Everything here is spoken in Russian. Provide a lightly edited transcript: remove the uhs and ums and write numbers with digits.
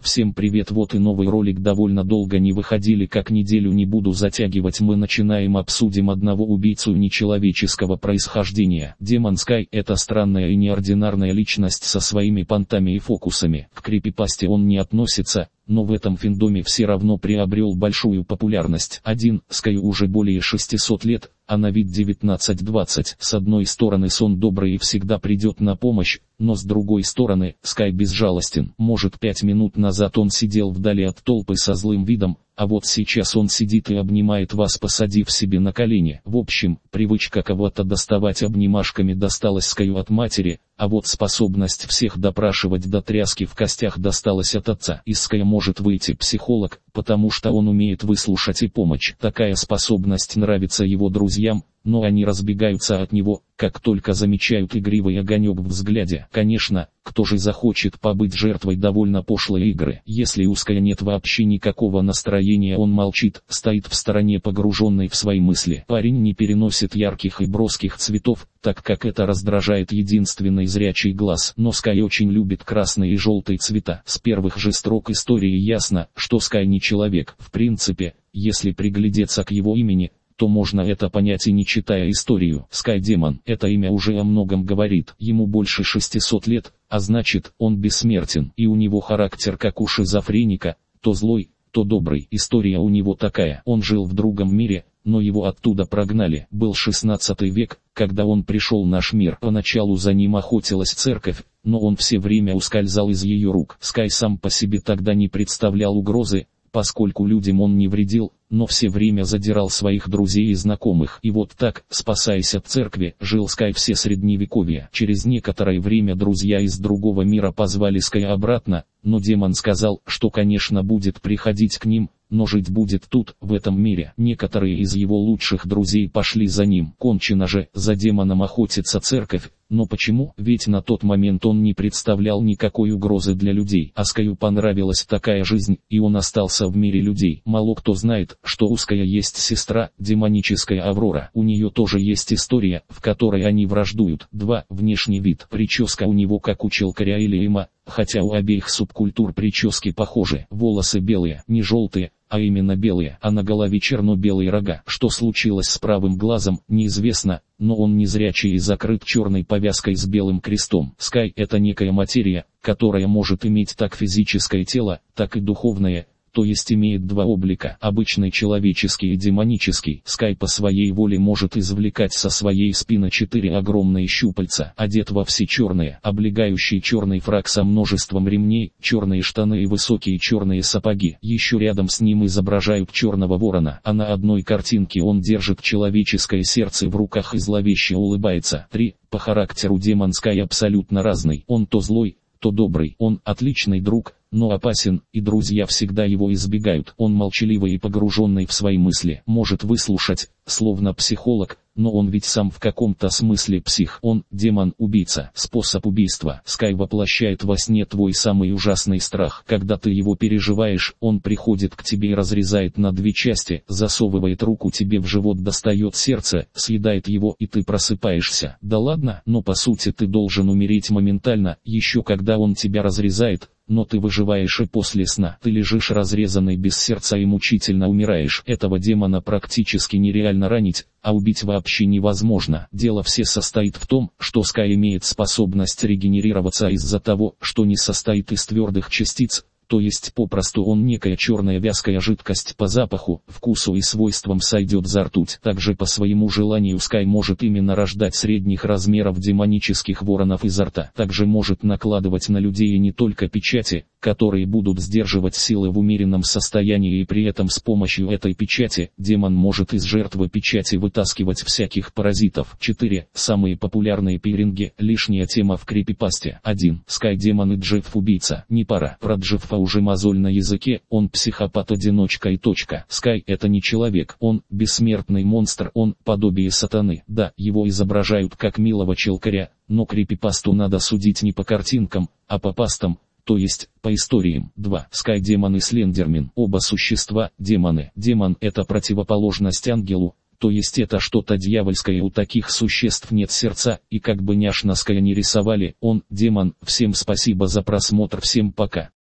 Всем привет, вот и новый ролик. Довольно долго не выходили, как неделю, не буду затягивать. Мы начинаем, обсудим одного убийцу нечеловеческого происхождения. Демон Скай — это странная и неординарная личность со своими понтами и фокусами. К крипипасте он не относится, но в этом финдоме все равно приобрел большую популярность. Скаю уже более 600 лет, а на вид 19-20. С одной стороны, сон добрый и всегда придет на помощь, но с другой стороны, Скай безжалостен. Может, 5 минут назад он сидел вдали от толпы со злым видом, а вот сейчас он сидит и обнимает вас, посадив себе на колени. В общем, привычка кого-то доставать обнимашками досталась Скаю от матери, а вот способность всех допрашивать до тряски в костях досталась от отца. Из Ская может выйти психолог, потому что он умеет выслушать и помочь. Такая способность нравится его друзьям, но они разбегаются от него, как только замечают игривый огонек в взгляде. Конечно, кто же захочет побыть жертвой довольно пошлой игры? Если у Ская нет вообще никакого настроения, он молчит, стоит в стороне, погруженный в свои мысли. Парень не переносит ярких и броских цветов, так как это раздражает единственный зрячий глаз. Но Скай очень любит красные и желтые цвета. С первых же строк истории ясно, что Скай не человек. В принципе, если приглядеться к его имени, то можно это понять и не читая историю. Скай Демон. Это имя уже о многом говорит. Ему больше 600 лет, а значит, он бессмертен. И у него характер как у шизофреника, то злой, то добрый. История у него такая. Он жил в другом мире, но его оттуда прогнали. Был 16 век, когда он пришел в наш мир. Поначалу за ним охотилась церковь, но он все время ускользал из ее рук. Скай сам по себе тогда не представлял угрозы, поскольку людям он не вредил, но все время задирал своих друзей и знакомых. И вот так, спасаясь от церкви, жил Скай все средневековье. Через некоторое время друзья из другого мира позвали Ская обратно, но демон сказал, что конечно будет приходить к ним, но жить будет тут, в этом мире. Некоторые из его лучших друзей пошли за ним. Кончено же, за демоном охотится церковь. Но почему? Ведь на тот момент он не представлял никакой угрозы для людей. А Скаю понравилась такая жизнь, и он остался в мире людей. Мало кто знает, что у Ская есть сестра, демоническая Аврора. У нее тоже есть история, в которой они враждуют. Внешний вид. Прическа у него как у челкаря или эма, хотя у обеих субкультур прически похожи. Волосы белые, не желтые, а именно белые, а на голове черно-белые рога. Что случилось с правым глазом, неизвестно, но он незрячий и закрыт черной повязкой с белым крестом. Скай — это некая материя, которая может иметь как физическое тело, так и духовное, то есть имеет два облика, обычный человеческий и демонический. Скай по своей воле может извлекать со своей спины 4 огромные щупальца, одет во все черные, облегающий черный фрак со множеством ремней, черные штаны и высокие черные сапоги. Еще рядом с ним изображают черного ворона, а на одной картинке он держит человеческое сердце в руках и зловеще улыбается. По характеру демон Скай абсолютно разный. Он то злой, то добрый. Он отличный друг, но опасен, и друзья всегда его избегают. Он молчаливый и погруженный в свои мысли. Может выслушать, словно психолог, но он ведь сам в каком-то смысле псих. Он — демон-убийца. Способ убийства. Скай воплощает во сне твой самый ужасный страх. Когда ты его переживаешь, он приходит к тебе и разрезает на 2 части, засовывает руку тебе в живот, достает сердце, съедает его, и ты просыпаешься. Да ладно, но по сути ты должен умереть моментально, еще когда он тебя разрезает. Но ты выживаешь и после сна. Ты лежишь разрезанный без сердца и мучительно умираешь. Этого демона практически нереально ранить, а убить вообще невозможно. Дело все состоит в том, что Скай имеет способность регенерироваться из-за того, что не состоит из твердых частиц, то есть попросту он некая черная вязкая жидкость, по запаху, вкусу и свойствам сойдет за ртуть. Также по своему желанию Скай может именно рождать средних размеров демонических воронов изо рта. Также может накладывать на людей не только печати, которые будут сдерживать силы в умеренном состоянии, и при этом с помощью этой печати демон может из жертвы печати вытаскивать всяких паразитов. Самые популярные пиринги. Лишняя тема в крипипасте. Скай Демон и Джефф-убийца. Не пара. Про Джеффа уже мозоль на языке, он психопат-одиночка и точка. Скай — это не человек, он бессмертный монстр, он подобие сатаны. Да, его изображают как милого челкаря, но крипипасту надо судить не по картинкам, а по пастам, то есть по историям. Скай Демон и Слендермен. Оба существа — демоны. Демон — это противоположность ангелу, то есть это что-то дьявольское. У таких существ нет сердца, и как бы няшно Ская не рисовали, он — демон. Всем спасибо за просмотр, всем пока.